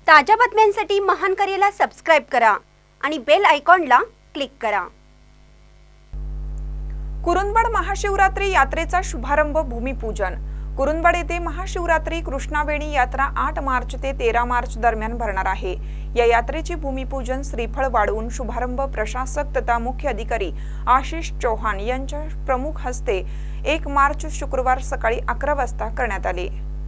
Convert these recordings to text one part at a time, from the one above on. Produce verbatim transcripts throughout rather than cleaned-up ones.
ताज्या बातम्यांसाठी महानकरेला सबस्क्राइब करा आणि बेल आयकॉनला क्लिक करा। कुरुंदवाड महाशिवरात्री यात्रेचा शुभारंभ भूमिपूजन। कुरुंदवाड येथे महाशिवरात्री कृष्णावेणी यात्रा आठ मार्च ते तेरा मार्च दरम्यान भरणार आहे। या यात्रेचे भूमिपूजन श्रीफळ वाढवून शुभारंभ प्रशासक तथा मुख्य अधिकारी आशिष चौहान यांच्या प्रमुख हस्ते एक मार्च शुक्रवार सकाळी अकरा वाजता करण्यात आले।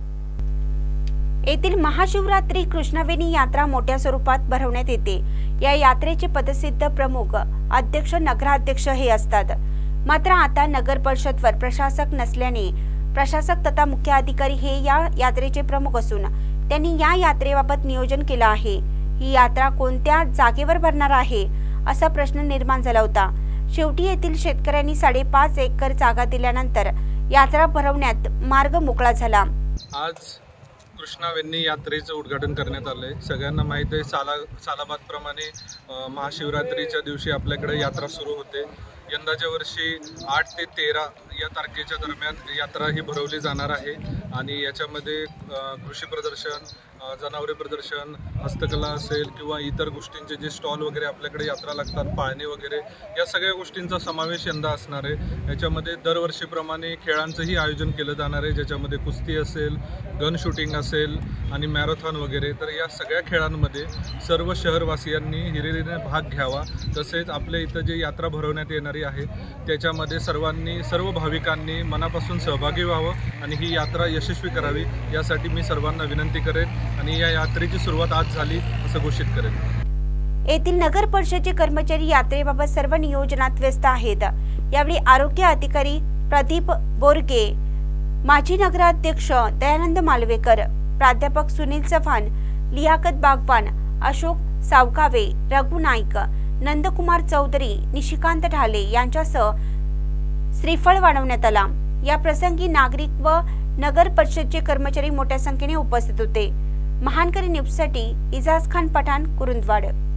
येथील महाशिवरात्री कृष्णावेणी यात्रा मोठ्या स्वरूपात भरवण्यात येते। या यात्रेचे पदसिद्ध प्रमुख अध्यक्ष नगराध्यक्ष हे असतात। मात्र आता नगर परिषदवर प्रशासक नसल्याने प्रशासक तथा मुख्य अधिकारी हे या यात्रेचे प्रमुख असून त्यांनी या यात्रेबाबत नियोजन केले आहे। ही यात्रा कोणत्या जागेवर भरणार आहे असा प्रश्न निर्माण झाला होता। शेवटी येथील शेतकऱ्यांनी साडेपाच एकर जागा दिल्यानंतर यात्रा भरवण्यात मार्ग मोकळा झाला। आज कृष्णावेणी यात्रेचं उद्घाटन करण्यात आले। सगळ्यांना माहिती आहे साला सालाबाद प्रमाणे महाशिवरात्रीच्या दिवशी आपल्याकडे यात्रा सुरू होते। यंदाच्या वर्षी आठ ते तेरा या तारखेच्या दरम्यान यात्रा ही भरवली जाणार आहे आणि याच्यामध्ये कृषी प्रदर्शन, जनावरे प्रदर्शन, हस्तकला असेल किंवा इतर गोष्टींचे जे स्टॉल वगैरे आपल्याकडे यात्रा लागतात, पाळणे वगैरे, या सगळ्या गोष्टींचा समावेश यंदा असणार आहे। याच्यामध्ये दरवर्षीप्रमाणे खेळांचंही आयोजन केलं जाणार आहे, ज्याच्यामध्ये कुस्ती असेल, गन शूटिंग असेल आणि मॅरेथॉन वगैरे। तर या सगळ्या खेळांमध्ये सर्व शहरवासियांनी हिरिरीने भाग घ्यावा। तसेच आपल्या इथं जे यात्रा भरवण्यात येणारी आहे त्याच्यामध्ये सर्वांनी सर्व भाविकांनी मनापासून सहभागी व्हावं आणि ही यात्रा यशस्वी करावी, यासाठी मी सर्वांना विनंती करेन आणि या यात्रेची सुरुवात आज झाली असं घोषित करेन। येथील नगर परिषदेचे कर्मचारी यात्रेबाबत सर्व नियोजनात व्यस्त आहेत। यावेळी आरोग्य अधिकारी प्रदीप बोरगे, माजी नगराध्यक्ष दयानंद मालवेकर, प्राध्यापक सुनील चव्हाण, लियाकत बागवान, अशोक सावकावे, रघु नाईक, नंदकुमार चौधरी, निशिकांत ढाले यांच्यासह श्रीफळ वाढवण्यात आला। या प्रसंगी नागरिक व नगर परिषदेचे कर्मचारी मोठ्या संख्येने उपस्थित होते। महानकरी न्यूजसाठी इजाज खान पठाण, कुरुंदवाड।